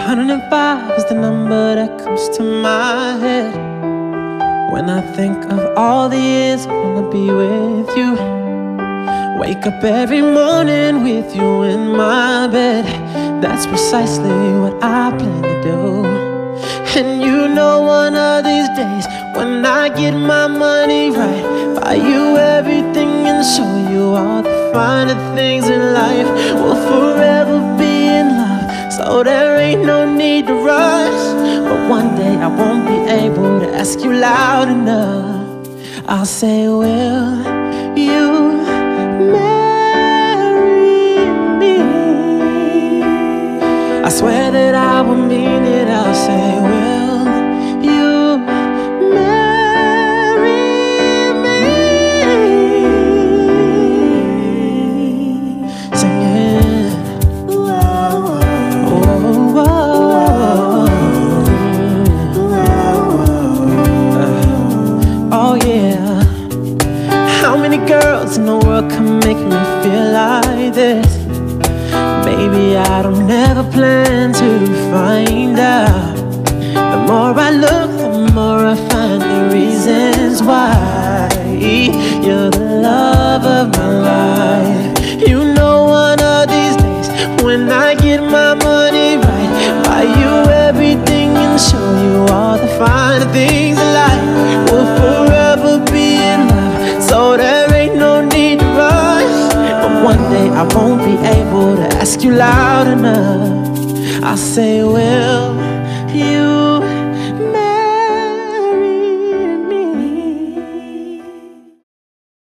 105 is the number that comes to my head when I think of all the years I wanna be with you. Wake up every morning with you in my bed. That's precisely what I plan to do. And you know one of these days, when I get my money right, buy you everything and show you all the finer things in life. We'll forever be in love, so there ain't no need to rush. But one day I won't be able to ask you loud enough. I'll say, will you marry me? I swear that I will mean it. I'll say, will you marry me? Singing, whoa, whoa, whoa. Oh yeah. How many girls in the world can make me feel like this? Maybe I don't ever plan to find out. The more I look, the more I find the reasons why you're the love of my life. You know one of these days, when I get my money right, buy you everything and show you all the finer things in life. We'll forever be in love, so there ain't no need to rush. But one day I won't be able to ask you loud enough. I'll say, will you